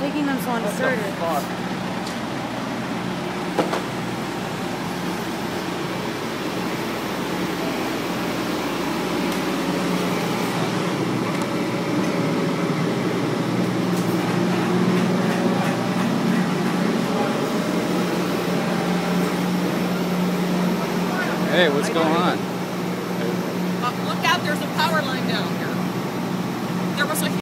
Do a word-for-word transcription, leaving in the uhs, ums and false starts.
taking them so uncertain? What the fuck? Hey, what's going on? Uh, look out, there's a power line down here. There was a